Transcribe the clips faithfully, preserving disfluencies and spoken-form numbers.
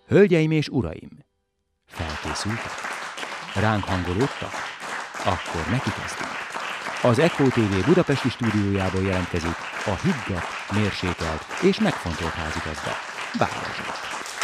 Hölgyeim és uraim, felkészültek? Ránk hangolódtak? Akkor neki kezdünk. Az Echo té vé budapesti stúdiójából jelentkezik a higgadt, mérsékelt és megfontolt házigazda, Bála Zsolt.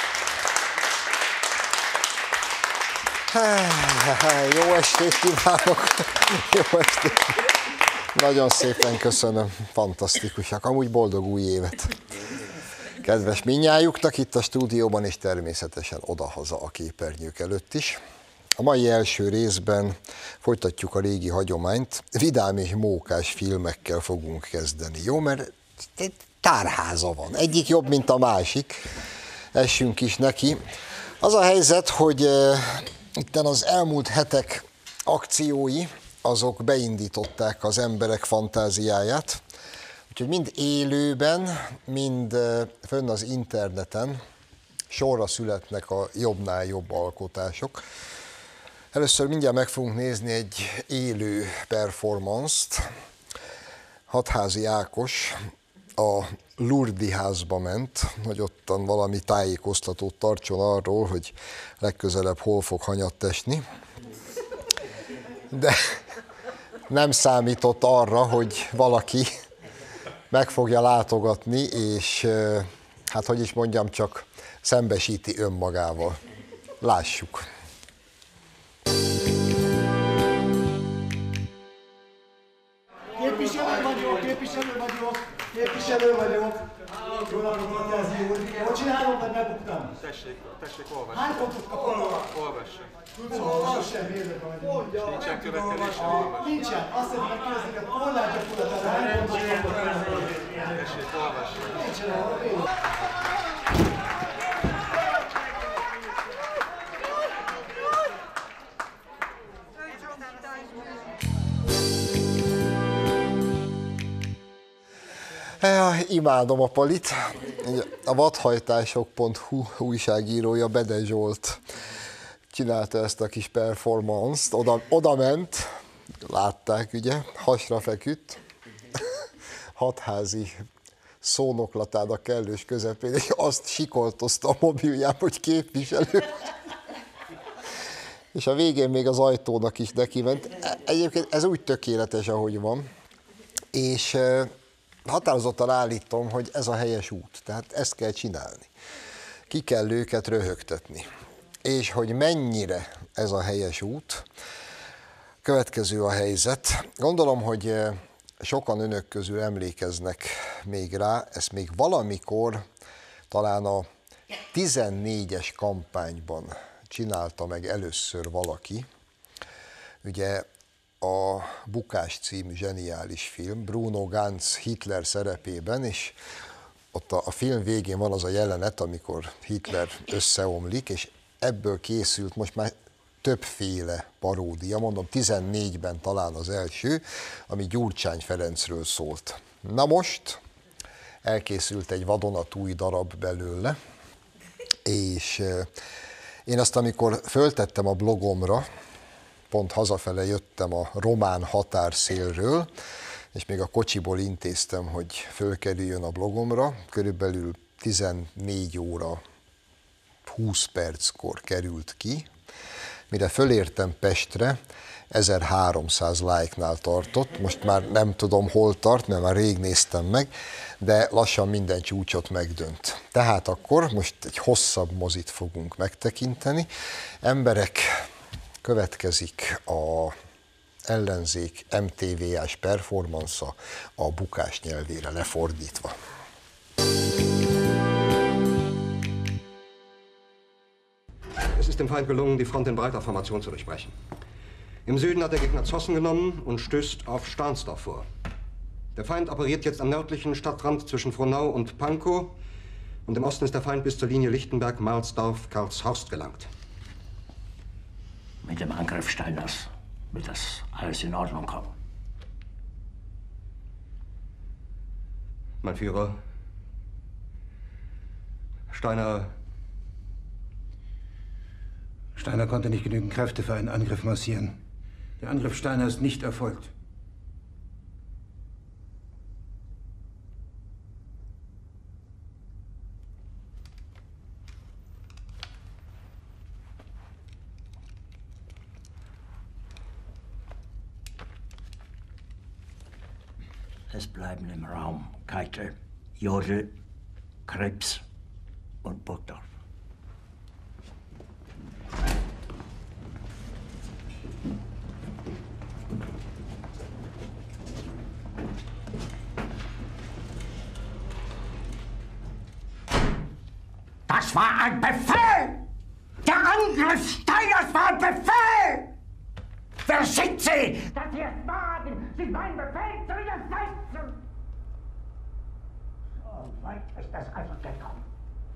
Jó estét kívánok! Jó estét! Nagyon szépen köszönöm, fantasztikusak. Amúgy boldog új évet! Kedves mindnyájuknak itt a stúdióban, és természetesen odahaza a képernyők előtt is. A mai első részben folytatjuk a régi hagyományt, vidám és mókás filmekkel fogunk kezdeni, jó? Mert tárháza van, egyik jobb, mint a másik. Essünk is neki. Az a helyzet, hogy uh, itten az elmúlt hetek akciói, azok beindították az emberek fantáziáját, úgyhogy mind élőben, mind uh, fönn az interneten sorra születnek a jobbnál jobb alkotások. Először mindjárt meg fogunk nézni egy élő performance-t. Hatházi Ákos a Lurdi házba ment, hogy ottan valami tájékoztatót tartson arról, hogy legközelebb hol fog hanyatt esni. De nem számított arra, hogy valaki meg fogja látogatni, és hát hogy is mondjam, csak szembesíti önmagával. Lássuk! Képviselő vagyok, képviselő vagyok, képviselő vagyok. Jó napot, Matyázi úr. Hogy csinálom, vagy megbuktam? Tessék, tessék, olvasni. Hány pontot kapok? Olvasson. Nem olvassam, érdek vagy. Nincsen követelése, olvasson. Nincsen. Azt szeretném megkérdezni, hogy a korlátgyakorlatban hány pontot kapok? Tessék, olvasson. Nincsen ahol. Ja, imádom a Palit. A vadhajtások pont hu újságírója, Bede Zsolt csinálta ezt a kis performance-t, oda, oda ment, látták ugye, hasra feküdt, hatházi szónoklatának kellős közepén, és azt sikoltozta a mobilján, hogy képviselő. És a végén még az ajtónak is neki ment. Egyébként ez úgy tökéletes, ahogy van, és határozottan állítom, hogy ez a helyes út, tehát ezt kell csinálni. Ki kell őket röhögtetni. És hogy mennyire ez a helyes út, következő a helyzet. Gondolom, hogy sokan önök közül emlékeznek még rá, ezt még valamikor, talán a tizennégyes kampányban csinálta meg először valaki, ugye a Bukás című zseniális film, Bruno Ganz Hitler szerepében, és ott a, a film végén van az a jelenet, amikor Hitler összeomlik, és ebből készült most már többféle paródia, mondom, tizennégyben talán az első, ami Gyurcsány Ferencről szólt. Na most elkészült egy vadonatúj darab belőle, és én azt, amikor föltettem a blogomra, pont hazafele jöttem a román határszélről, és még a kocsiból intéztem, hogy fölkerüljön a blogomra. Körülbelül tizennégy óra húsz perckor került ki. Mire fölértem Pestre, ezerháromszáz like-nál tartott, most már nem tudom hol tart, mert már rég néztem meg, de lassan minden csúcsot megdönt. Tehát akkor most egy hosszabb mozit fogunk megtekinteni. Emberek, következik a ellenzék em té vé ás performance-a a Bukás nyelvére lefordítva. Es ist dem Feind gelungen, die Front in breiter Formation zu durchbrechen. Im Süden hat der Gegner Zossen genommen und stößt auf Stahnsdorf vor. Der Feind operiert jetzt am nördlichen Stadtrand zwischen Frohnau und Pankow und im Osten ist der Feind bis zur Linie Lichtenberg-Marsdorf-Karlshorst gelangt. Mit dem Angriff Steiners wird das alles in Ordnung kommen. Mein Führer, Steiner... Steiner konnte nicht genügend Kräfte für einen Angriff massieren. Der Angriff Steiner ist nicht erfolgt. Es bleiben im Raum Keitel, Jodl, Krebs und Burgdorf. Das war ein Befehl! Der Angriff Steiners war ein Befehl! Wer sind Sie, dass Sie es wagen, sich meinen Befehl zu widersetzen? So weit ist es also gekommen.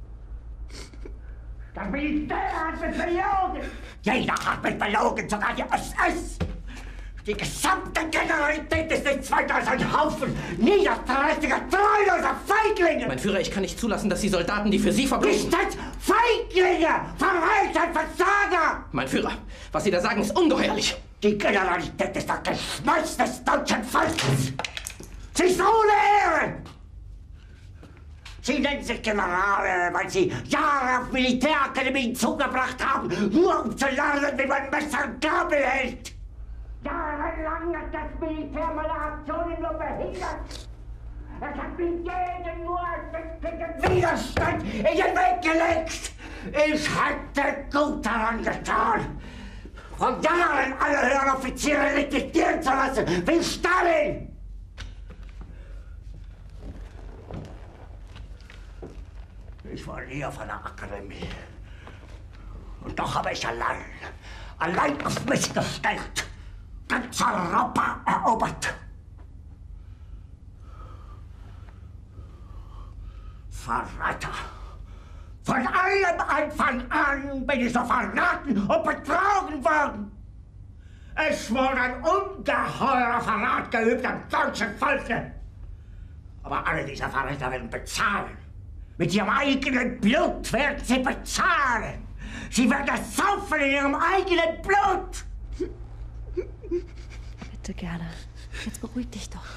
Das Militär hat mich belogen! Jeder hat mich belogen, sogar die S S! Die gesamte Generalität ist nichts weiter als ein Haufen niederträchtiger, treuloser Feiglinge! Mein Führer, ich kann nicht zulassen, dass die Soldaten, die für Sie verbringen... Nicht als Feiglinge! Verreiter, Versager! Mein Führer, was Sie da sagen, ist ungeheuerlich! Die Generalität ist das Geschmeiß des deutschen Volkes! Sie ist ohne Ehre! Sie nennen sich Generale, weil Sie Jahre auf Militärakademien zugebracht haben, nur um zu lernen, wie man Messer und Gabel hält! Jahrelang hat das Militär meine Aktionen nur behindert. Es hat mir jeden nur ersichtlichen Widerstand in den Weg gelegt. Ich hätte gut daran getan, von Jahren alle höheren Offiziere liquidieren zu lassen, wie Stalin. Ich war nie auf einer Akademie. Und doch habe ich allein, allein auf mich gestellt, ganz Europa erobert. Verräter! Von allem Anfang an bin ich so verraten und betrogen worden. Es wurde ein ungeheurer Verrat geübt am deutschen Volke. Aber alle diese Verräter werden bezahlen. Mit ihrem eigenen Blut werden sie bezahlen. Sie werden es saufen in ihrem eigenen Blut. Bitte gerne. Jetzt beruhig dich doch.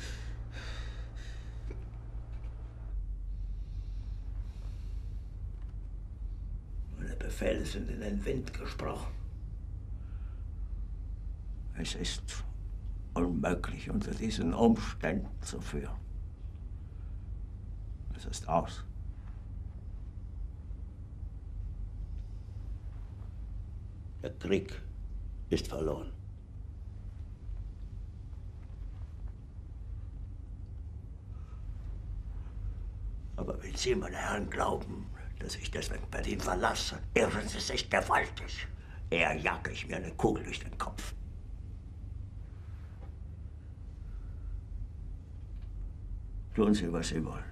Meine Befehle sind in den Wind gesprochen. Es ist unmöglich, unter diesen Umständen zu führen. Es ist aus. Der Krieg ist verloren. Aber wenn Sie, meine Herren, glauben, dass ich deswegen Berlin verlasse, irren Sie sich gewaltig. Eher jage ich mir eine Kugel durch den Kopf. Tun Sie, was Sie wollen.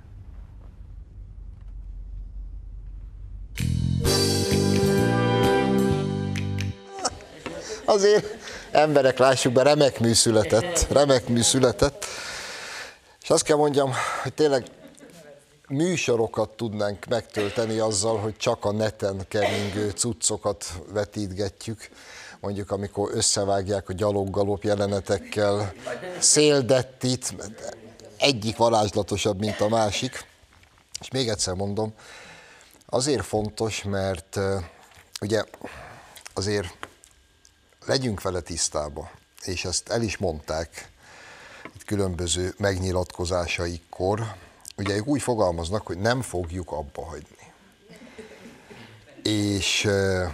Azért emberek, lássuk be, remek mű született, remek mű született. És azt kell mondjam, hogy tényleg műsorokat tudnánk megtölteni azzal, hogy csak a neten keringő cuccokat vetítgetjük. Mondjuk, amikor összevágják a gyaloggalop jelenetekkel, Széldettit, egyik varázslatosabb, mint a másik. És még egyszer mondom, azért fontos, mert ugye azért legyünk vele tisztába, és ezt el is mondták itt különböző megnyilatkozásaikkor, ugye ők úgy fogalmaznak, hogy nem fogjuk abba hagyni. És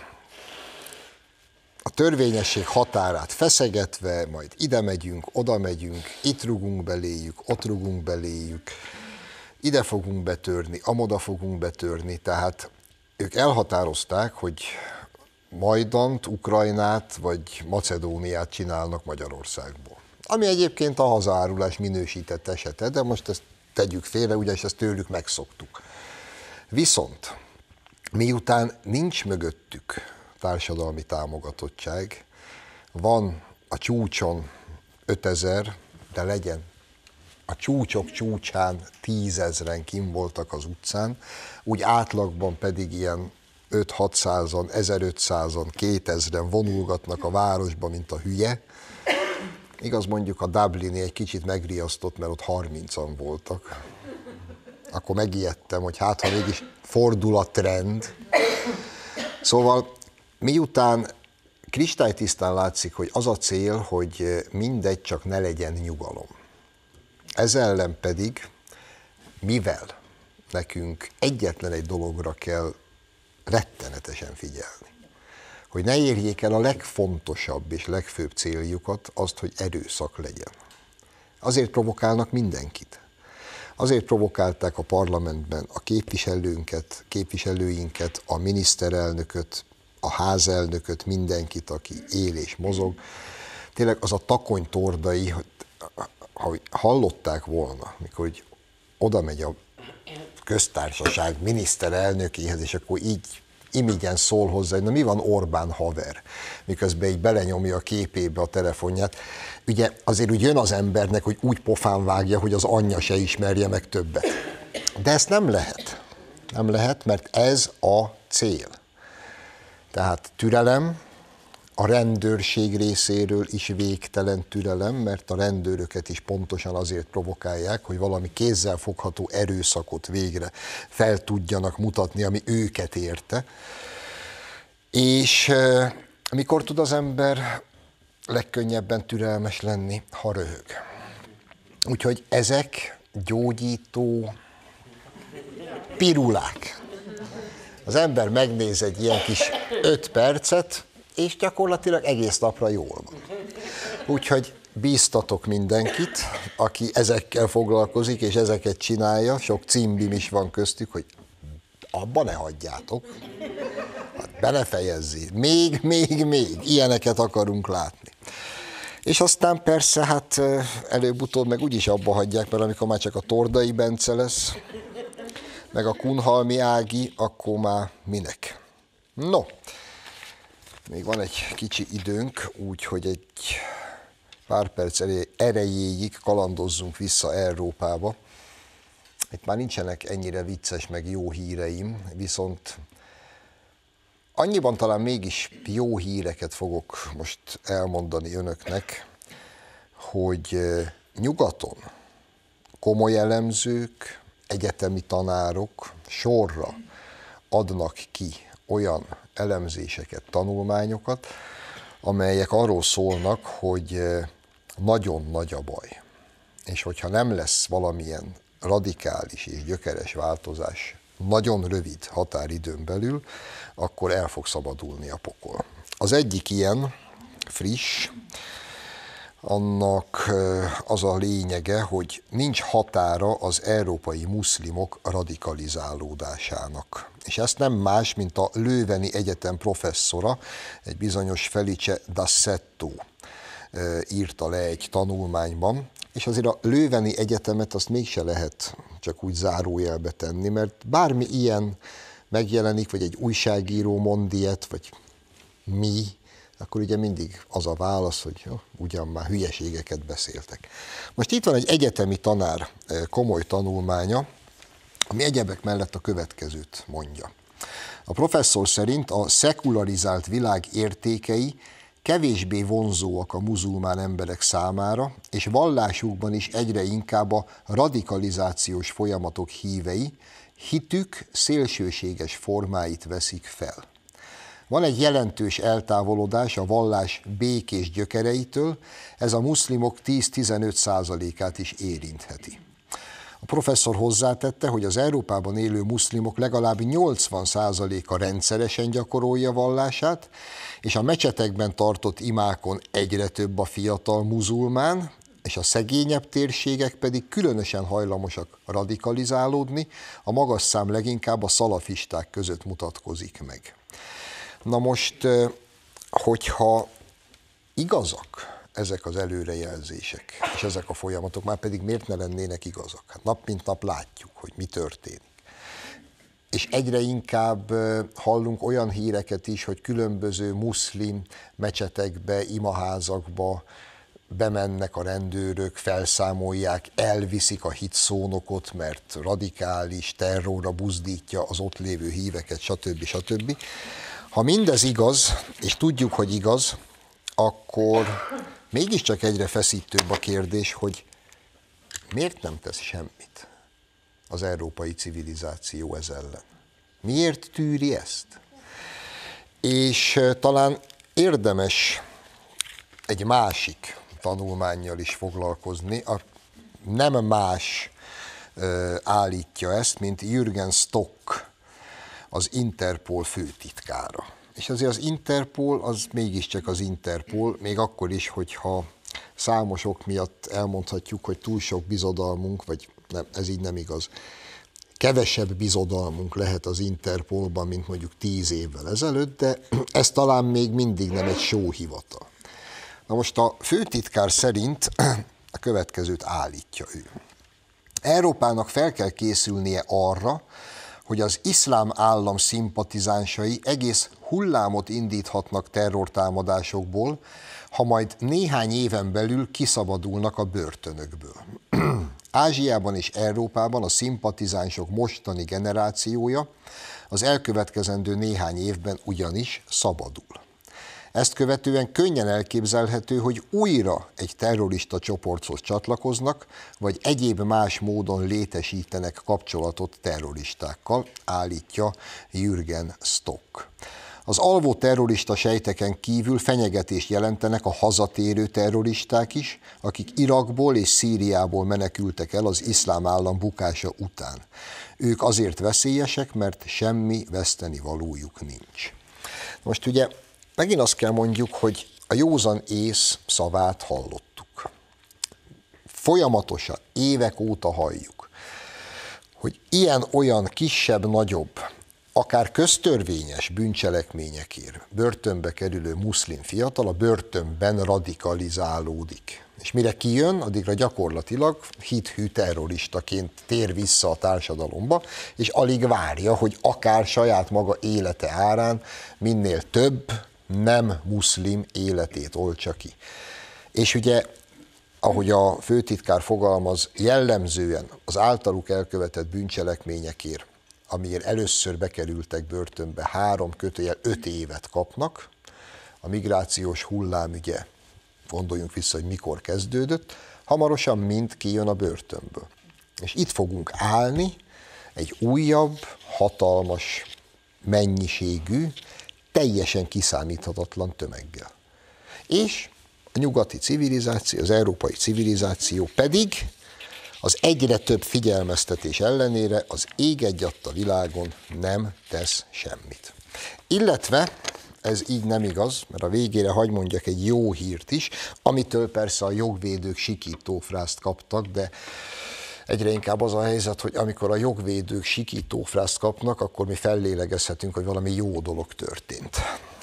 a törvényesség határát feszegetve, majd ide megyünk, oda megyünk, itt rugunk beléjük, ott rugunk beléjük, ide fogunk betörni, amoda fogunk betörni, tehát ők elhatározták, hogy Majdant, Ukrajnát vagy Macedóniát csinálnak Magyarországból. Ami egyébként a hazaárulás minősített esete, de most ezt tegyük félre, ugyanis ezt tőlük megszoktuk. Viszont miután nincs mögöttük társadalmi támogatottság, van a csúcson ötezer, de legyen a csúcsok csúcsán tízezren kim voltak az utcán, úgy átlagban pedig ilyen öt-hatszázan, ezerötszázan, kétezren vonulgatnak a városba, mint a hülye. Igaz, mondjuk a Dublini egy kicsit megriasztott, mert ott harmincan voltak. Akkor megijedtem, hogy hát, ha mégis fordul a trend. Szóval miután kristálytisztán látszik, hogy az a cél, hogy mindegy, csak ne legyen nyugalom. Ez ellen pedig, mivel nekünk egyetlen egy dologra kell rettenetesen figyelni, hogy ne érjék el a legfontosabb és legfőbb céljukat, azt, hogy erőszak legyen. Azért provokálnak mindenkit. Azért provokálták a parlamentben a képviselőnket, képviselőinket, a miniszterelnököt, a házelnököt, mindenkit, aki él és mozog. Tényleg az a takony tordai, hogy ha hallották volna, mikor hogy oda megy a köztársaság miniszterelnökéhez, és akkor így imigyen szól hozzá, hogy na mi van Orbán haver, miközben így belenyomja a képébe a telefonját. Ugye azért úgy jön az embernek, hogy úgy pofán vágja, hogy az anyja se ismerje meg többet. De ezt nem lehet. Nem lehet, mert ez a cél. Tehát türelem, a rendőrség részéről is végtelen türelem, mert a rendőröket is pontosan azért provokálják, hogy valami kézzelfogható erőszakot végre fel tudjanak mutatni, ami őket érte. És euh, mikor tud az ember legkönnyebben türelmes lenni, ha röhög. Úgyhogy ezek gyógyító pirulák. Az ember megnéz egy ilyen kis öt percet, és gyakorlatilag egész napra jól van. Úgyhogy bíztatok mindenkit, aki ezekkel foglalkozik, és ezeket csinálja, sok címbim is van köztük, hogy abba ne hagyjátok, hát belefejezzi, még, még, még, ilyeneket akarunk látni. És aztán persze, hát előbb-utóbb meg úgyis abba hagyják, mert amikor már csak a Tordai Bence lesz, meg a Kunhalmi Ági, akkor már minek. No, még van egy kicsi időnk, úgyhogy egy pár perc erejéig kalandozzunk vissza Európába. Itt már nincsenek ennyire vicces, meg jó híreim, viszont annyiban talán mégis jó híreket fogok most elmondani önöknek, hogy nyugaton komoly elemzők, egyetemi tanárok sorra adnak ki olyan elemzéseket, tanulmányokat, amelyek arról szólnak, hogy nagyon nagy a baj. És hogyha nem lesz valamilyen radikális és gyökeres változás nagyon rövid határidőn belül, akkor el fog szabadulni a pokol. Az egyik ilyen, friss, annak az a lényege, hogy nincs határa az európai muszlimok radikalizálódásának. És ezt nem más, mint a Löveni Egyetem professzora, egy bizonyos Felice D'Assetto írta le egy tanulmányban, és azért a Löveni Egyetemet azt mégse lehet csak úgy zárójelbe tenni, mert bármi ilyen megjelenik, vagy egy újságíró mond ilyet, vagy mi, akkor ugye mindig az a válasz, hogy jó, ugyan már hülyeségeket beszéltek. Most itt van egy egyetemi tanár komoly tanulmánya, ami egyebek mellett a következőt mondja. A professzor szerint a szekularizált világ értékei kevésbé vonzóak a muzulmán emberek számára, és vallásukban is egyre inkább a radikalizációs folyamatok hívei, hitük szélsőséges formáit veszik fel. Van egy jelentős eltávolodás a vallás békés gyökereitől, ez a muszlimok tíz-tizenöt százalékát is érintheti. A professzor hozzátette, hogy az Európában élő muszlimok legalább nyolcvan százaléka rendszeresen gyakorolja vallását, és a mecsetekben tartott imákon egyre több a fiatal muzulmán, és a szegényebb térségek pedig különösen hajlamosak radikalizálódni, a magas szám leginkább a szalafisták között mutatkozik meg. Na most, hogyha igazak ezek az előrejelzések, és ezek a folyamatok, már pedig miért ne lennének igazak? Hát nap mint nap látjuk, hogy mi történik. És egyre inkább hallunk olyan híreket is, hogy különböző muszlim mecsetekbe, imaházakba bemennek a rendőrök, felszámolják, elviszik a hitszónokot, mert radikális terrorra buzdítja az ott lévő híveket, stb. stb. Ha mindez igaz, és tudjuk, hogy igaz, akkor mégiscsak egyre feszítőbb a kérdés, hogy miért nem tesz semmit az európai civilizáció ez ellen? Miért tűri ezt? És talán érdemes egy másik tanulmánnyal is foglalkozni, a nem más állítja ezt, mint Jürgen Stock, az Interpol főtitkára. És azért az Interpol az mégiscsak az Interpol, még akkor is, hogyha számos ok miatt elmondhatjuk, hogy túl sok bizodalmunk, vagy nem, ez így nem igaz, kevesebb bizodalmunk lehet az Interpolban, mint mondjuk tíz évvel ezelőtt, de ez talán még mindig nem egy sóhivatal. Na most a főtitkár szerint a következőt állítja ő. Európának fel kell készülnie arra, hogy az iszlám állam szimpatizánsai egész hullámot indíthatnak terrortámadásokból, ha majd néhány éven belül kiszabadulnak a börtönökből. Ázsiában és Európában a szimpatizánsok mostani generációja az elkövetkezendő néhány évben ugyanis szabadul. Ezt követően könnyen elképzelhető, hogy újra egy terrorista csoporthoz csatlakoznak, vagy egyéb más módon létesítenek kapcsolatot terroristákkal, állítja Jürgen Stock. Az alvó terrorista sejteken kívül fenyegetést jelentenek a hazatérő terroristák is, akik Irakból és Szíriából menekültek el az iszlám állam bukása után. Ők azért veszélyesek, mert semmi vesztenivalójuk nincs. Most ugye megint azt kell mondjuk, hogy a józan ész szavát hallottuk. Folyamatosan, évek óta halljuk, hogy ilyen-olyan kisebb-nagyobb, akár köztörvényes bűncselekményekért börtönbe kerülő muszlim fiatal a börtönben radikalizálódik. És mire kijön, addigra gyakorlatilag hithű terroristaként tér vissza a társadalomba, és alig várja, hogy akár saját maga élete árán minél több nem muszlim életét oltsa ki. És ugye, ahogy a főtitkár fogalmaz, jellemzően az általuk elkövetett bűncselekményekért, amiért először bekerültek börtönbe, három kötőjel öt évet kapnak. A migrációs hullám ugye, gondoljunk vissza, hogy mikor kezdődött, hamarosan mind kijön a börtönből. És itt fogunk állni egy újabb, hatalmas mennyiségű, teljesen kiszámíthatatlan tömeggel. És a nyugati civilizáció, az európai civilizáció pedig az egyre több figyelmeztetés ellenére az ég egyatt a világon nem tesz semmit. Illetve ez így nem igaz, mert a végére hagy mondjak egy jó hírt is, amitől persze a jogvédők sikítófrázt kaptak, de egyre inkább az a helyzet, hogy amikor a jogvédők sikítófrázt kapnak, akkor mi fellélegezhetünk, hogy valami jó dolog történt.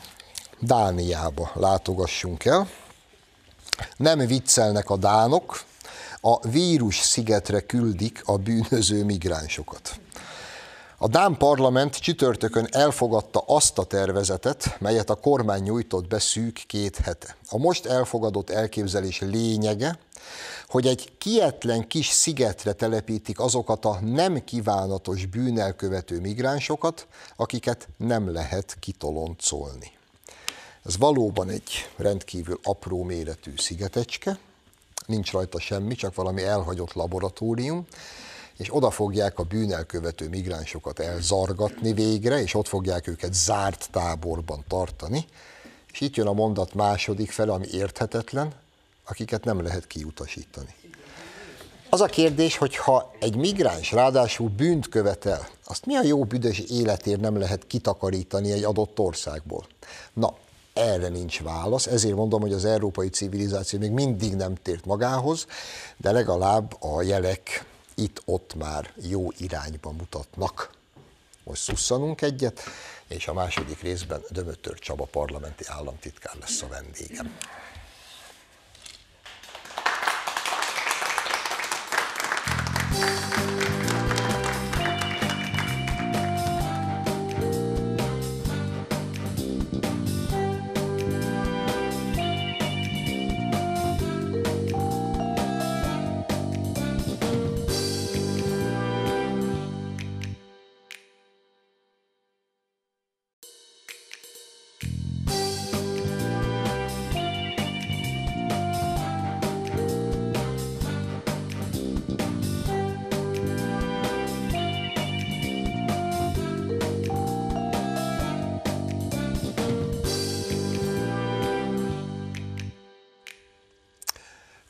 Dániába látogassunk el. Nem viccelnek a dánok, a vírus szigetre küldik a bűnöző migránsokat. A dán parlament csütörtökön elfogadta azt a tervezetet, melyet a kormány nyújtott be szűk két hete. A most elfogadott elképzelés lényege, hogy egy kietlen kis szigetre telepítik azokat a nem kívánatos bűnelkövető migránsokat, akiket nem lehet kitoloncolni. Ez valóban egy rendkívül apró méretű szigetecske, nincs rajta semmi, csak valami elhagyott laboratórium, és oda fogják a bűnelkövető migránsokat elzargatni végre, és ott fogják őket zárt táborban tartani, és itt jön a mondat második fele, ami érthetetlen, akiket nem lehet kiutasítani. Az a kérdés, hogy ha egy migráns ráadásul bűnt követel, azt mi a jó büdös életért nem lehet kitakarítani egy adott országból? Na, erre nincs válasz, ezért mondom, hogy az európai civilizáció még mindig nem tért magához, de legalább a jelek itt-ott már jó irányba mutatnak. Most szusszanunk egyet, és a második részben Dömötör Csaba parlamenti államtitkár lesz a vendégem.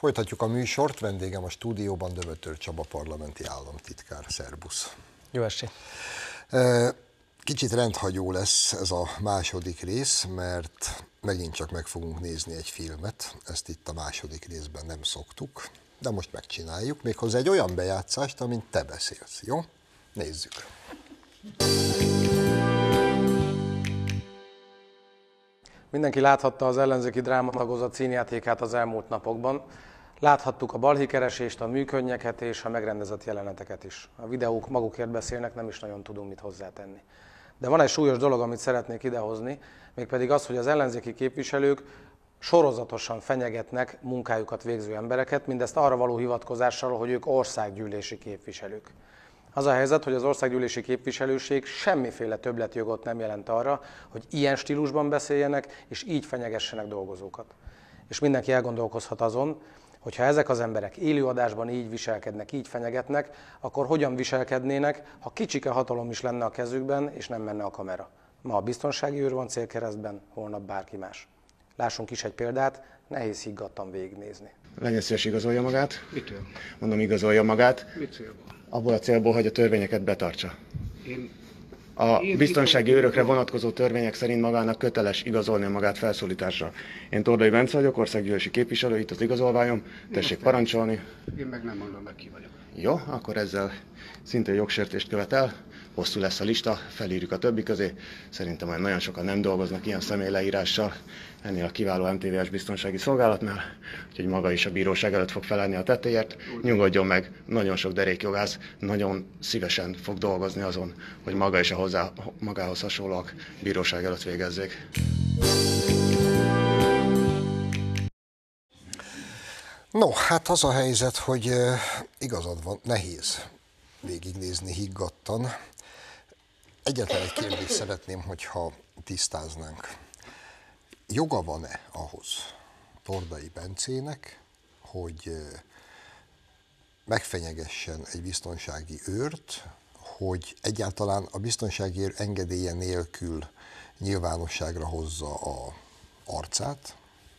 Folytatjuk a műsort, vendégem a stúdióban Dömötör Csaba parlamenti államtitkár. Szerbusz! Jó estét! Kicsit rendhagyó lesz ez a második rész, mert megint csak meg fogunk nézni egy filmet, ezt itt a második részben nem szoktuk, de most megcsináljuk, méghozzá egy olyan bejátszást, amint te beszélsz, jó? Nézzük! Mindenki láthatta az ellenzéki drámatagozat színjátékát az elmúlt napokban. Láthattuk a balhékeresést, a műkönnyeket és a megrendezett jeleneteket is. A videók magukért beszélnek, nem is nagyon tudunk mit hozzátenni. De van egy súlyos dolog, amit szeretnék idehozni, mégpedig az, hogy az ellenzéki képviselők sorozatosan fenyegetnek munkájukat végző embereket, mindezt arra való hivatkozással, hogy ők országgyűlési képviselők. Az a helyzet, hogy az országgyűlési képviselőség semmiféle többletjogot nem jelent arra, hogy ilyen stílusban beszéljenek, és így fenyegessenek dolgozókat. És mindenki elgondolkozhat azon, hogyha ezek az emberek élőadásban így viselkednek, így fenyegetnek, akkor hogyan viselkednének, ha kicsike hatalom is lenne a kezükben, és nem menne a kamera. Ma a biztonsági őr van célkeresztben, holnap bárki más. Lássunk is egy példát, nehéz higgadtan végignézni. Legyen szíves, igazolja magát. Mitől? Mondom, igazolja magát. Mit célból? Abból a célból, hogy a törvényeket betartsa. Én... A Én biztonsági itt... őrökre vonatkozó törvények szerint magának köteles igazolni magát felszólításra. Én Tordai Bence vagyok, országgyűlési képviselő, itt az igazolványom. Tessék parancsolni. Én meg nem mondom meg, ki vagyok. Jó, akkor ezzel szintén jogsértést követel. Hosszú lesz a lista, felírjuk a többi közé. Szerintem olyan nagyon sokan nem dolgoznak ilyen személyleírással ennél a kiváló em té vé es biztonsági szolgálatnál, úgyhogy maga is a bíróság előtt fog felállni a tettéért. Nyugodjon meg, nagyon sok derékjogász nagyon szívesen fog dolgozni azon, hogy maga és a hozzá, magához hasonlóak bíróság előtt végezzék. No, hát az a helyzet, hogy uh, igazad van, nehéz végignézni higgadtan. Egyetlen egy kérdést szeretném, hogyha tisztáznánk. Joga van-e ahhoz Tordai Bencének, hogy megfenyegessen egy biztonsági őrt, hogy egyáltalán a biztonsági őr engedélye nélkül nyilvánosságra hozza a arcát,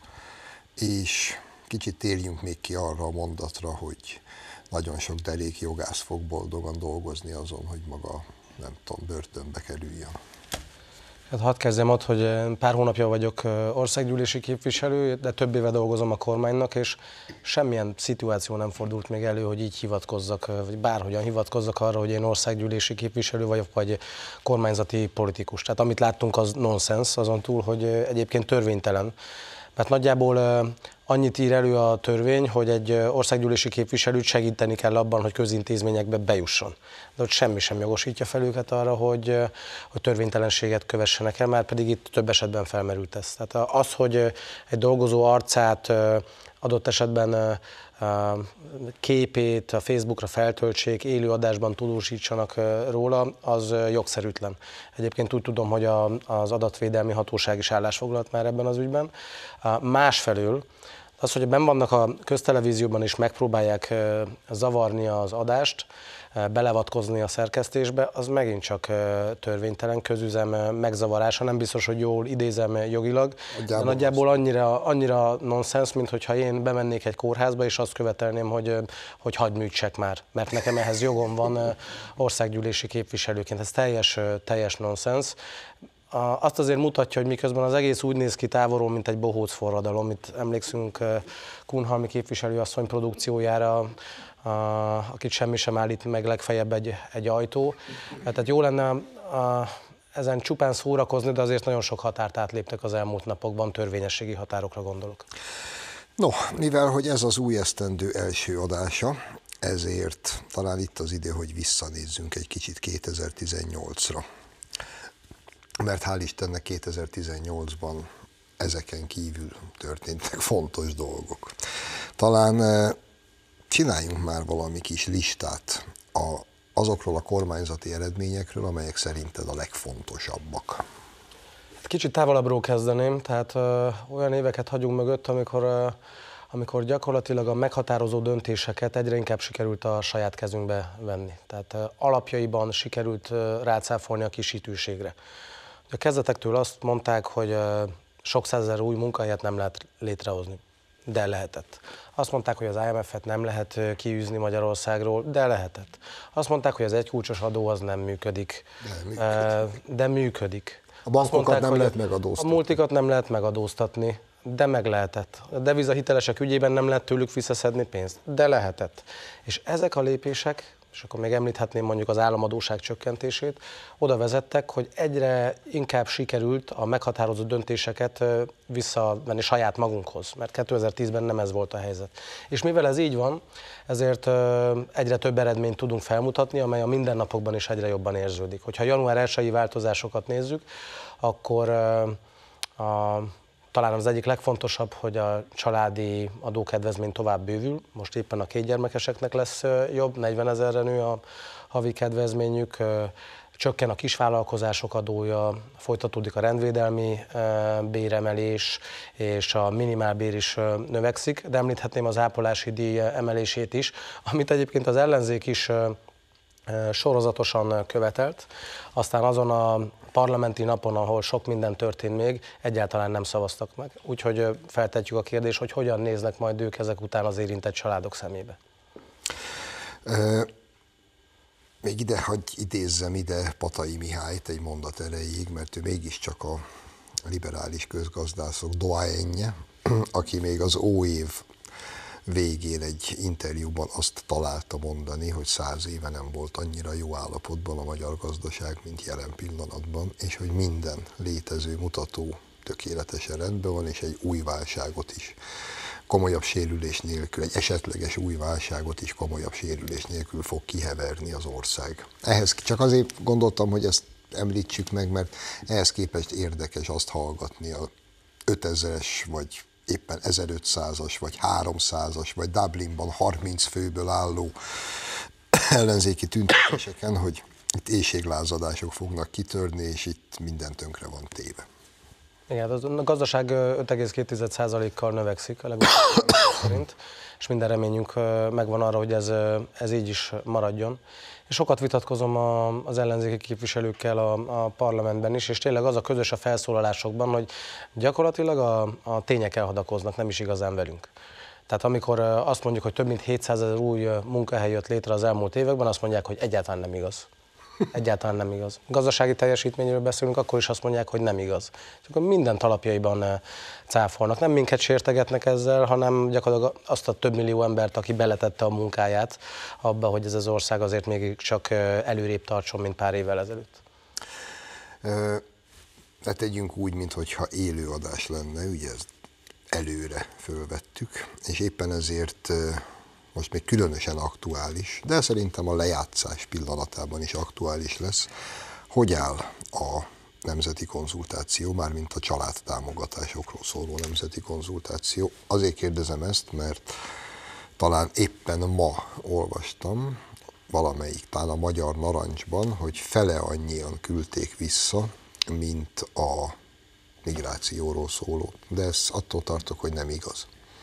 és kicsit térjünk még ki arra a mondatra, hogy nagyon sok derék jogász fog boldogan dolgozni azon, hogy maga, nem tudom, börtönbe kerüljön. Hát hadd kezdjem ott, hogy pár hónapja vagyok országgyűlési képviselő, de több éve dolgozom a kormánynak, és semmilyen szituáció nem fordult még elő, hogy így hivatkozzak, vagy bárhogyan hivatkozzak arra, hogy én országgyűlési képviselő vagyok, vagy kormányzati politikus. Tehát amit láttunk, az nonsens, azon túl, hogy egyébként törvénytelen. Mert nagyjából annyit ír elő a törvény, hogy egy országgyűlési képviselőt segíteni kell abban, hogy közintézményekbe bejusson. De hogy semmi sem jogosítja fel őket arra, hogy, hogy törvénytelenséget kövessenek el, már pedig itt több esetben felmerült ez. Tehát az, hogy egy dolgozó arcát adott esetben képét a Facebookra feltöltsék, élő adásban tudósítsanak róla, az jogszerűtlen. Egyébként úgy tudom, hogy a, az adatvédelmi hatóság is állásfoglalt már ebben az ügyben. Másfelől az, hogy benn vannak a köztelevízióban és megpróbálják zavarni az adást, beleavatkozni a szerkesztésbe, az megint csak törvénytelen, közüzem megzavarása, nem biztos, hogy jól idézem jogilag, de nagyjából annyira, annyira nonsens, mint hogyha én bemennék egy kórházba, és azt követelném, hogy, hogy hagyd műtsek már, mert nekem ehhez jogom van országgyűlési képviselőként. Ez teljes, teljes nonsens. Azt azért mutatja, hogy miközben az egész úgy néz ki távolról, mint egy bohóc forradalom. Itt emlékszünk Kunhalmi képviselőasszony produkciójára, akit semmi sem állít meg, legfeljebb egy, egy ajtó. Tehát jó lenne a, ezen csupán szórakozni, de azért nagyon sok határt átléptek az elmúlt napokban, törvényességi határokra gondolok. No, mivel hogy ez az új esztendő első adása, ezért talán itt az ide, hogy visszanézzünk egy kicsit kétezer-tizennyolcra. Mert hál' Istennek kétezer-tizennyolcban ezeken kívül történtek fontos dolgok. Talán csináljunk már valami kis listát a, azokról a kormányzati eredményekről, amelyek szerinted a legfontosabbak. Kicsit távolabbról kezdeném, tehát ö, olyan éveket hagyunk mögött, amikor, ö, amikor gyakorlatilag a meghatározó döntéseket egyre inkább sikerült a saját kezünkbe venni. Tehát ö, alapjaiban sikerült ö, rácáfolni a kisítőségre. A kezdetektől azt mondták, hogy sok százezer új munkahelyet nem lehet létrehozni, de lehetett. Azt mondták, hogy az I M F-et nem lehet kiűzni Magyarországról, de lehetett. Azt mondták, hogy az egykulcsos adó az nem működik, de működik. De működik. A bankokat mondták, nem lehet megadóztatni. A multikat nem lehet megadóztatni, de meg lehetett. A devizahitelesek ügyében nem lehet tőlük visszaszedni pénzt, de lehetett. És ezek a lépések, és akkor még említhetném mondjuk az államadósság csökkentését, oda vezettek, hogy egyre inkább sikerült a meghatározó döntéseket visszavenni saját magunkhoz, mert kétezer-tízben nem ez volt a helyzet. És mivel ez így van, ezért egyre több eredményt tudunk felmutatni, amely a mindennapokban is egyre jobban érződik. Hogyha január elsői változásokat nézzük, akkor a talán az egyik legfontosabb, hogy a családi adókedvezmény tovább bővül. Most éppen a kétgyermekeseknek lesz jobb, negyvenezerre nő a havi kedvezményük, csökken a kisvállalkozások adója, folytatódik a rendvédelmi béremelés, és a minimálbér is növekszik, de említhetném az ápolási díj emelését is, amit egyébként az ellenzék is sorozatosan követelt, aztán azon a parlamenti napon, ahol sok minden történt még, egyáltalán nem szavaztak meg. Úgyhogy feltetjük a kérdést, hogy hogyan néznek majd ők ezek után az érintett családok szemébe. E, még ide, hogy idézzem ide Patai Mihályt egy mondat erejéig, mert ő mégiscsak a liberális közgazdászok doyenje, aki még az óév végén egy interjúban azt találta mondani, hogy száz éve nem volt annyira jó állapotban a magyar gazdaság, mint jelen pillanatban, és hogy minden létező mutató tökéletesen rendben van, és egy új válságot is komolyabb sérülés nélkül, egy esetleges új válságot is komolyabb sérülés nélkül fog kiheverni az ország. Ehhez csak azért gondoltam, hogy ezt említsük meg, mert ehhez képest érdekes azt hallgatni a ötezeres vagy éppen ezerötszázas, vagy háromszázas, vagy Dublinban harminc főből álló ellenzéki tüntetéseken, hogy itt éhséglázadások fognak kitörni, és itt minden tönkre van téve. Igen, a gazdaság öt egész két százalékkal növekszik a legutóbb szerint, és minden reményünk megvan arra, hogy ez, ez így is maradjon. És sokat vitatkozom a, az ellenzéki képviselőkkel a, a parlamentben is, és tényleg az a közös a felszólalásokban, hogy gyakorlatilag a, a tények elhadakoznak, nem is igazán velünk. Tehát amikor azt mondjuk, hogy több mint hétszázezer új munkahely jött létre az elmúlt években, azt mondják, hogy egyáltalán nem igaz. Egyáltalán nem igaz. Gazdasági teljesítményről beszélünk, akkor is azt mondják, hogy nem igaz. És akkor minden talapjaiban cáfolnak. Nem minket sértegetnek ezzel, hanem gyakorlatilag azt a több millió embert, aki beletette a munkáját abba, hogy ez az ország azért még csak előrébb tartson, mint pár évvel ezelőtt. Ne tegyünk úgy, mintha élőadás lenne, ugye ezt előre fölvettük, és éppen ezért most még különösen aktuális, de szerintem a lejátszás pillanatában is aktuális lesz, hogy áll a nemzeti konzultáció, mármint a családtámogatásokról szóló nemzeti konzultáció. Azért kérdezem ezt, mert talán éppen ma olvastam valamelyik, talán a Magyar Narancsban, hogy fele annyian küldték vissza, mint a migrációról szóló. De ezt attól tartok, hogy nem igaz.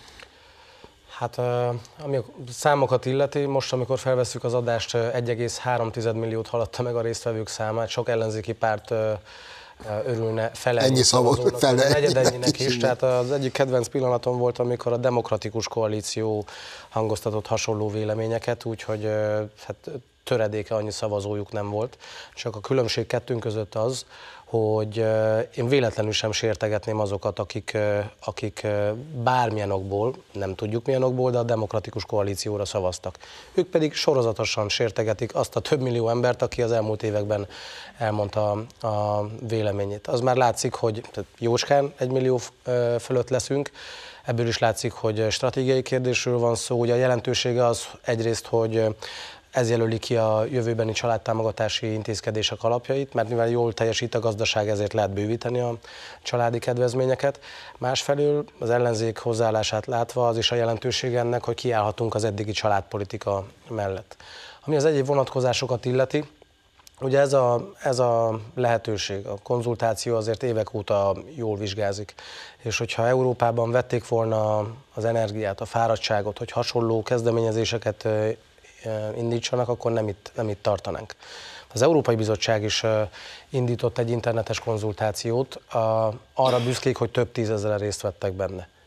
Hát ami a számokat illeti, most amikor felvesszük az adást, egy egész három milliót haladta meg a résztvevők számát, sok ellenzéki párt örülne fele ennyi szavazónak, fele negyedennyinek is. Tehát az egyik kedvenc pillanatom volt, amikor a Demokratikus Koalíció hangoztatott hasonló véleményeket, úgyhogy hát töredéke annyi szavazójuk nem volt. Csak a különbség kettőnk között az, hogy én véletlenül sem sértegetném azokat, akik, akik bármilyen okból, nem tudjuk milyen okból, de a Demokratikus Koalícióra szavaztak. Ők pedig sorozatosan sértegetik azt a több millió embert, aki az elmúlt években elmondta a véleményét. Az már látszik, hogy jócskán egy millió fölött leszünk, ebből is látszik, hogy stratégiai kérdésről van szó. Ugye a jelentősége az egyrészt, hogy ez jelöli ki a jövőbeni családtámogatási intézkedések alapjait, mert mivel jól teljesít a gazdaság, ezért lehet bővíteni a családi kedvezményeket. Másfelől az ellenzék hozzáállását látva az is a jelentősége ennek, hogy kiállhatunk az eddigi családpolitika mellett. Ami az egyéb vonatkozásokat illeti, ugye ez a, ez a lehetőség, a konzultáció azért évek óta jól vizsgázik, és hogyha Európában vették volna az energiát, a fáradtságot, hogy hasonló kezdeményezéseket indítsanak, akkor nem itt, nem itt tartanánk. Az Európai Bizottság is indított egy internetes konzultációt, arra büszkék, hogy több tízezren részt vettek benne.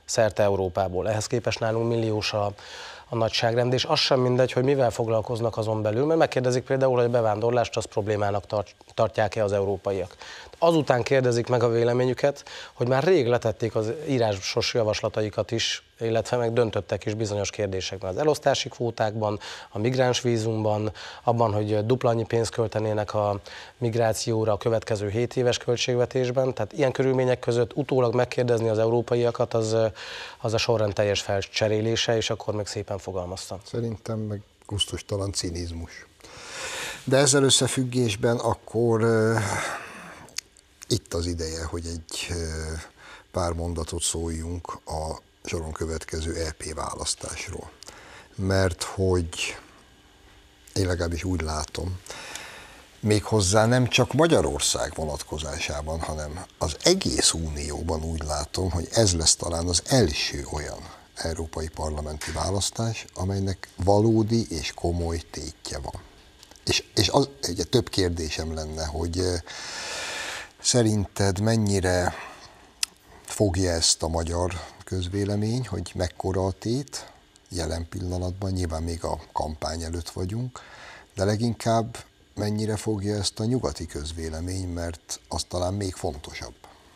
szerte Európából. Ehhez képest nálunk milliós a, a nagyságrend, és az sem mindegy, hogy mivel foglalkoznak azon belül, mert megkérdezik például, hogy a bevándorlást az problémának tart, tartják-e az európaiak. Azután kérdezik meg a véleményüket, hogy már rég letették az írásos javaslataikat is, illetve meg döntöttek is bizonyos kérdésekben. Az elosztási kvótákban, a migráns vízumban, abban, hogy dupla annyi pénzt költenének a migrációra a következő hét éves költségvetésben. Tehát ilyen körülmények között utólag megkérdezni az európaiakat, az, az a sorrend teljes felcserélése, és akkor meg szépen fogalmaztam. Szerintem meg gusztustalan cinizmus. De ezzel összefüggésben akkor uh, itt az ideje, hogy egy uh, pár mondatot szóljunk a soron következő é pé választásról. Mert hogy én legalábbis úgy látom, méghozzá nem csak Magyarország vonatkozásában, hanem az egész Unióban úgy látom, hogy ez lesz talán az első olyan európai parlamenti választás, amelynek valódi és komoly tétje van. És, és az, ugye, több kérdésem lenne, hogy szerinted mennyire fogja ezt a magyar közvélemény, hogy mekkora a tét jelen pillanatban, nyilván még a kampány előtt vagyunk, de leginkább mennyire fogja ezt a nyugati közvélemény, mert az talán még fontosabb.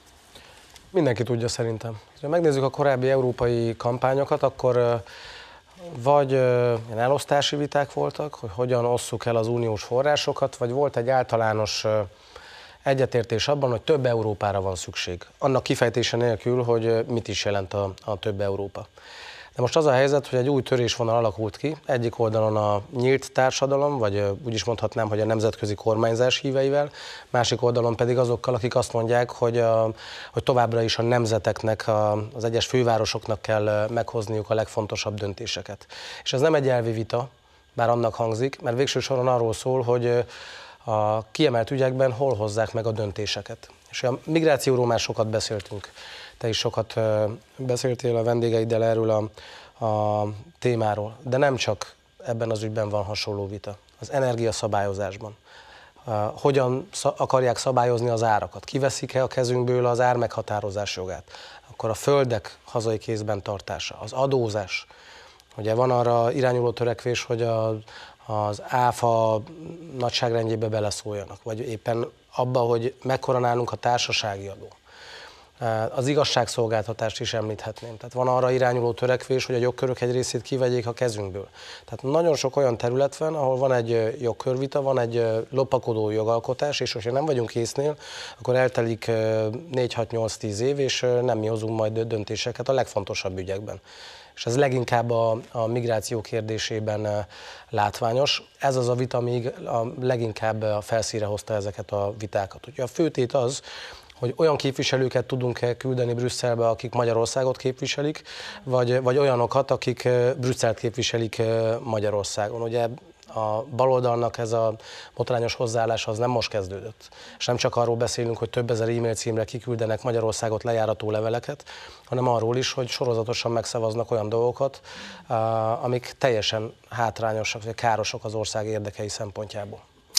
Mindenki tudja szerintem. Ha megnézzük a korábbi európai kampányokat, akkor vagy ilyen elosztási viták voltak, hogy hogyan osszuk el az uniós forrásokat, vagy volt egy általános egyetértés abban, hogy több Európára van szükség. Annak kifejtése nélkül, hogy mit is jelent a, a több Európa. De most az a helyzet, hogy egy új törésvonal alakult ki, egyik oldalon a nyílt társadalom, vagy úgy is mondhatnám, hogy a nemzetközi kormányzás híveivel, másik oldalon pedig azokkal, akik azt mondják, hogy, a, hogy továbbra is a nemzeteknek, a, az egyes fővárosoknak kell meghozniuk a legfontosabb döntéseket. És ez nem egy elvi vita, bár annak hangzik, mert végső soron arról szól, hogy a kiemelt ügyekben hol hozzák meg a döntéseket. És a migrációról már sokat beszéltünk. Te is sokat beszéltél a vendégeiddel erről a, a témáról, de nem csak ebben az ügyben van hasonló vita. Az energiaszabályozásban. Hogyan akarják szabályozni az árakat? Kiveszik-e a kezünkből az ár meghatározás jogát? Akkor a földek hazai kézben tartása, az adózás. Ugye van arra irányuló törekvés, hogy a, az áfa nagyságrendjébe beleszóljanak, vagy éppen abba, hogy mekkora nálunk a társasági adó. Az igazságszolgáltatást is említhetném. Tehát van arra irányuló törekvés, hogy a jogkörök egy részét kivegyék a kezünkből. Tehát nagyon sok olyan terület van, ahol van egy jogkörvita, van egy lopakodó jogalkotás, és hogyha nem vagyunk észnél, akkor eltelik négy hat nyolc tíz év, és nem mi hozunk majd döntéseket a legfontosabb ügyekben. És ez leginkább a, a migráció kérdésében látványos. Ez az a vita, még a leginkább a felszínre hozta ezeket a vitákat. Ugye a főtét az, hogy olyan képviselőket tudunk-e küldeni Brüsszelbe, akik Magyarországot képviselik, vagy, vagy olyanokat, akik Brüsszelt képviselik Magyarországon. Ugye a baloldalnak ez a botrányos hozzáállás az nem most kezdődött. És nem csak arról beszélünk, hogy több ezer e-mail címre kiküldenek Magyarországot lejárató leveleket, hanem arról is, hogy sorozatosan megszavaznak olyan dolgokat, amik teljesen hátrányosak, vagy károsak az ország érdekei szempontjából.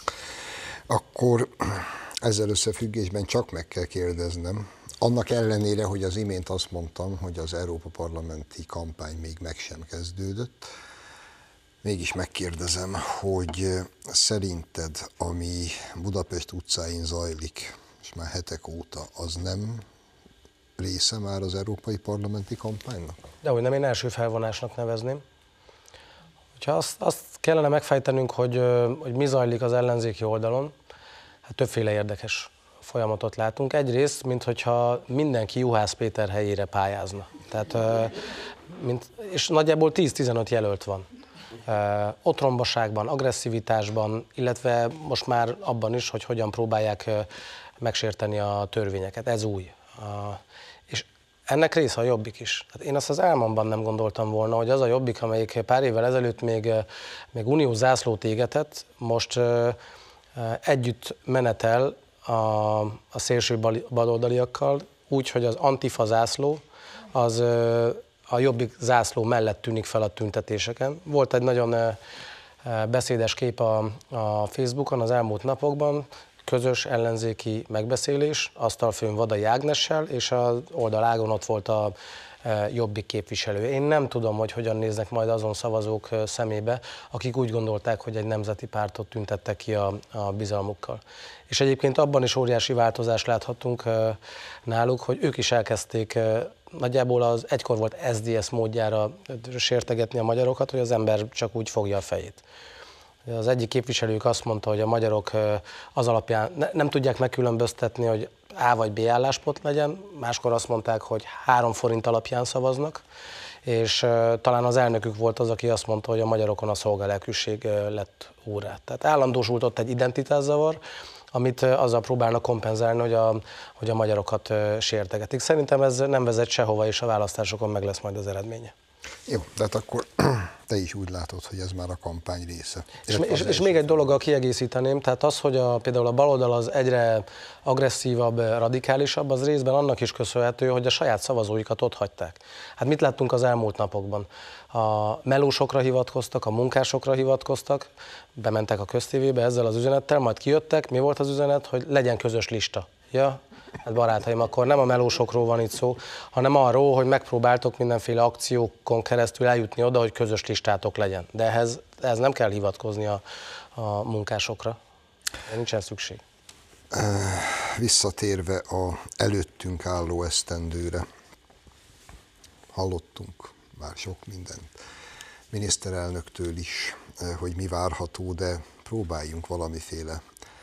Akkor ezzel összefüggésben csak meg kell kérdeznem, annak ellenére, hogy az imént azt mondtam, hogy az Európa Parlamenti kampány még meg sem kezdődött, mégis megkérdezem, hogy szerinted, ami Budapest utcáin zajlik, és már hetek óta, az nem része már az Európai Parlamenti kampánynak? Dehogy nem, én első felvonásnak nevezném. Ha azt, azt kellene megfejtenünk, hogy, hogy mi zajlik az ellenzéki oldalon, hát többféle érdekes folyamatot látunk. Egyrészt, minthogyha mindenki Juhász Péter helyére pályázna. Tehát, mint, és nagyjából tíz-tizenöt jelölt van. Otrombaságban, agresszivitásban, illetve most már abban is, hogy hogyan próbálják megsérteni a törvényeket. Ez új. És ennek része a Jobbik is. Hát én azt az álmomban nem gondoltam volna, hogy az a Jobbik, amelyik pár évvel ezelőtt még, még uniós zászlót égetett, most együtt menetel a, a szélső baloldaliakkal, úgy, hogy az Antifa zászló az a Jobbik zászló mellett tűnik fel a tüntetéseken. Volt egy nagyon beszédes kép a, a Facebookon az elmúlt napokban, közös ellenzéki megbeszélés, asztalfőn Vadai Ágnessel, és az oldalágon ott volt a Jobbik képviselő. Én nem tudom, hogy hogyan néznek majd azon szavazók szemébe, akik úgy gondolták, hogy egy nemzeti pártot tüntettek ki a, a bizalmukkal. És egyébként abban is óriási változást láthatunk náluk, hogy ők is elkezdték nagyjából az egykor volt es zé dé es módjára sértegetni a magyarokat, hogy az ember csak úgy fogja a fejét. Az egyik képviselők azt mondta, hogy a magyarok az alapján ne, nem tudják megkülönböztetni, hogy A vagy B álláspont legyen, máskor azt mondták, hogy három forint alapján szavaznak, és uh, talán az elnökük volt az, aki azt mondta, hogy a magyarokon a szolgalelkűség uh, lett órá. Tehát állandósult ott egy identitászavar, amit uh, azzal próbálnak kompenzálni, hogy a, hogy a magyarokat uh, sértegetik. Szerintem ez nem vezet sehova, és a választásokon meg lesz majd az eredménye. Jó, de hát akkor te is úgy látod, hogy ez már a kampány része. És, és, és még egy dologgal kiegészíteném, tehát az, hogy a, például a baloldal az egyre agresszívabb, radikálisabb, az részben annak is köszönhető, hogy a saját szavazóikat ott hagyták. Hát mit láttunk az elmúlt napokban? A melósokra hivatkoztak, a munkásokra hivatkoztak, bementek a köztévébe ezzel az üzenettel, majd kijöttek, mi volt az üzenet, hogy legyen közös lista. Ja? Hát barátaim, akkor nem a melósokról van itt szó, hanem arról, hogy megpróbáltok mindenféle akciókon keresztül eljutni oda, hogy közös listátok legyen. De ehhez, ehhez nem kell hivatkozni a, a munkásokra. De nincsen szükség. Visszatérve a előttünk álló esztendőre, hallottunk már sok mindent miniszterelnöktől is, hogy mi várható, de próbáljunk valamiféle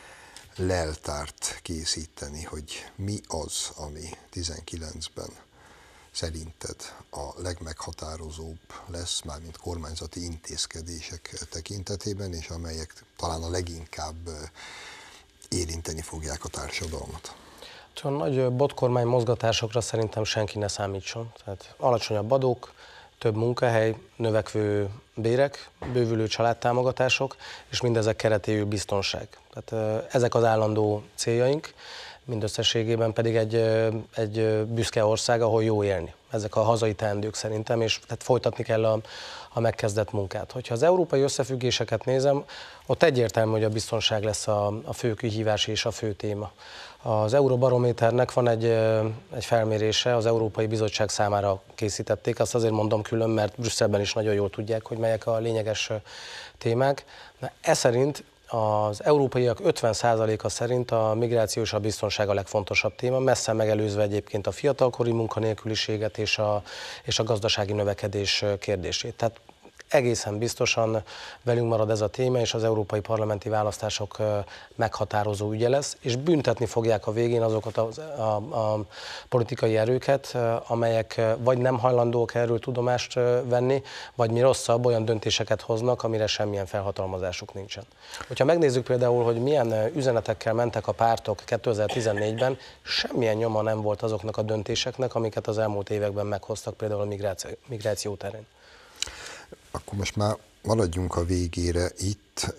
leltárt készíteni, hogy mi az, ami tizenkilencben szerinted a legmeghatározóbb lesz, mármint kormányzati intézkedések tekintetében, és amelyek talán a leginkább érinteni fogják a társadalmat. Csak nagy botkormány mozgatásokra szerintem senki ne számítson. Tehát alacsonyabb adók, több munkahely, növekvő bérek, bővülő családtámogatások, és mindezek keretéül biztonság. Tehát ezek az állandó céljaink, mindösszességében pedig egy, egy büszke ország, ahol jó élni. Ezek a hazai teendők szerintem, és tehát folytatni kell a, a megkezdett munkát. Hogyha az európai összefüggéseket nézem, ott egyértelmű, hogy a biztonság lesz a, a fő kihívás és a fő téma. Az Euróbarométernek van egy, egy felmérése, az Európai Bizottság számára készítették, azt azért mondom külön, mert Brüsszelben is nagyon jól tudják, hogy melyek a lényeges témák. De ez szerint az európaiak ötven százaléka szerint a migráció és a biztonság a legfontosabb téma, messze megelőzve egyébként a fiatalkori munkanélküliséget és a, és a gazdasági növekedés kérdését. Tehát egészen biztosan velünk marad ez a téma, és az európai parlamenti választások meghatározó ügye lesz, és büntetni fogják a végén azokat a, a, a politikai erőket, amelyek vagy nem hajlandóak erről tudomást venni, vagy mi rosszabb, olyan döntéseket hoznak, amire semmilyen felhatalmazásuk nincsen. Hogyha megnézzük például, hogy milyen üzenetekkel mentek a pártok kétezer-tizennégyben, semmilyen nyoma nem volt azoknak a döntéseknek, amiket az elmúlt években meghoztak például a migráció, migráció terén. Akkor most már maradjunk a végére itt.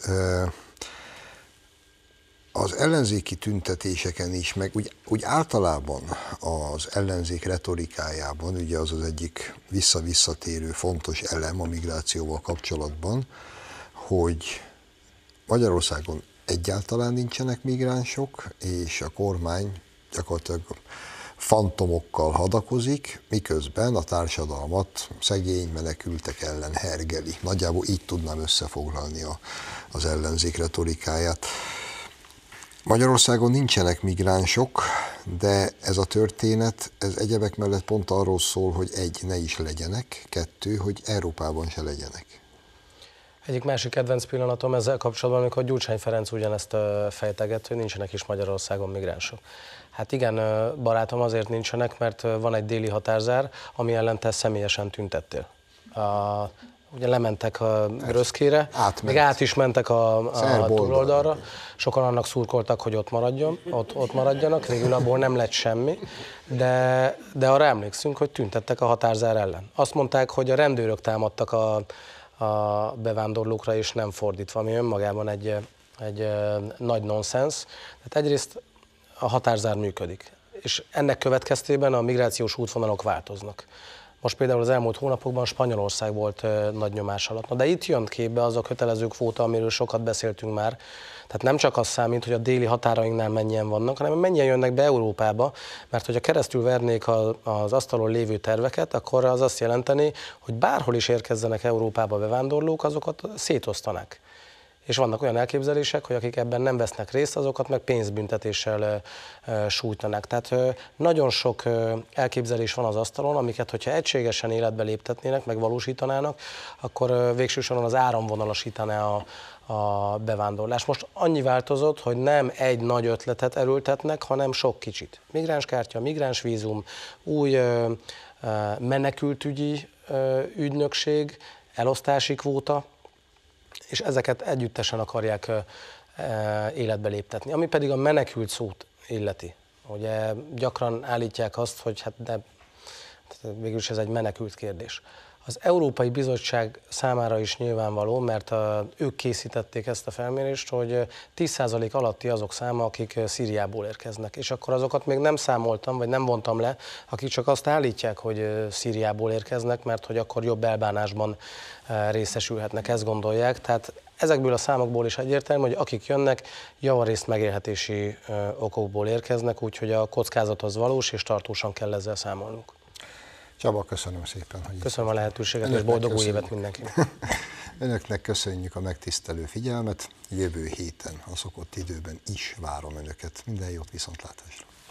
Az ellenzéki tüntetéseken is, meg úgy, úgy általában az ellenzék retorikájában, ugye az az egyik vissza-visszatérő fontos elem a migrációval kapcsolatban, hogy Magyarországon egyáltalán nincsenek migránsok, és a kormány gyakorlatilag fantomokkal hadakozik, miközben a társadalmat szegény menekültek ellen hergeli. Nagyjából így tudnám összefoglalni a, az ellenzék retorikáját. Magyarországon nincsenek migránsok, de ez a történet, ez egyebek mellett pont arról szól, hogy egy, ne is legyenek, kettő, hogy Európában se legyenek. Egyik másik kedvenc pillanatom ezzel kapcsolatban, amikor Gyurcsány Ferenc ugyanezt fejteget, hogy nincsenek is Magyarországon migránsok. Hát igen, barátom, azért nincsenek, mert van egy déli határzár, ami ellen te személyesen tüntettél. A, ugye lementek a Gröszkére, még át is mentek a, a túloldalra, sokan annak szurkoltak, hogy ott maradjon, ott, ott maradjanak, végül abból nem lett semmi, de, de arra emlékszünk, hogy tüntettek a határzár ellen. Azt mondták, hogy a rendőrök támadtak a, a bevándorlókra, és nem fordítva, ami önmagában egy, egy nagy nonsens. Tehát egyrészt a határzár működik, és ennek következtében a migrációs útvonalak változnak. Most például az elmúlt hónapokban Spanyolország volt nagy nyomás alatt. Na, de itt jön képbe az a kötelező kvóta, amiről sokat beszéltünk már. Tehát nem csak az számít, hogy a déli határainknál mennyien vannak, hanem mennyien jönnek be Európába, mert hogyha keresztül vernék az asztalon lévő terveket, akkor az azt jelenteni, hogy bárhol is érkezzenek Európába bevándorlók, azokat szétosztanák. És vannak olyan elképzelések, hogy akik ebben nem vesznek részt, azokat meg pénzbüntetéssel e, sújtanák. Tehát e, nagyon sok e, elképzelés van az asztalon, amiket, hogyha egységesen életbe léptetnének, megvalósítanának, akkor e, végső soron az áramvonalasítaná a, a bevándorlás. Most annyi változott, hogy nem egy nagy ötletet erőltetnek, hanem sok kicsit. Migránskártya, migránsvízum, új e, e, menekültügyi e, ügynökség, elosztási kvóta, és ezeket együttesen akarják életbe léptetni. Ami pedig a menekült szót illeti. Ugye gyakran állítják azt, hogy hát de végülis ez egy menekült kérdés. Az Európai Bizottság számára is nyilvánvaló, mert a, ők készítették ezt a felmérést, hogy tíz százalék alatti azok száma, akik Szíriából érkeznek. És akkor azokat még nem számoltam, vagy nem vontam le, akik csak azt állítják, hogy Szíriából érkeznek, mert hogy akkor jobb elbánásban részesülhetnek, ezt gondolják. Tehát ezekből a számokból is egyértelmű, hogy akik jönnek, javarészt megélhetési okokból érkeznek, úgyhogy a kockázat az valós, és tartósan kell ezzel számolnunk. Csaba, köszönöm szépen, hogy köszönöm a lehetőséget, és boldog új évet mindenkinek. Önöknek köszönjük a megtisztelő figyelmet, jövő héten a szokott időben is várom Önöket. Minden jót, viszontlátásra!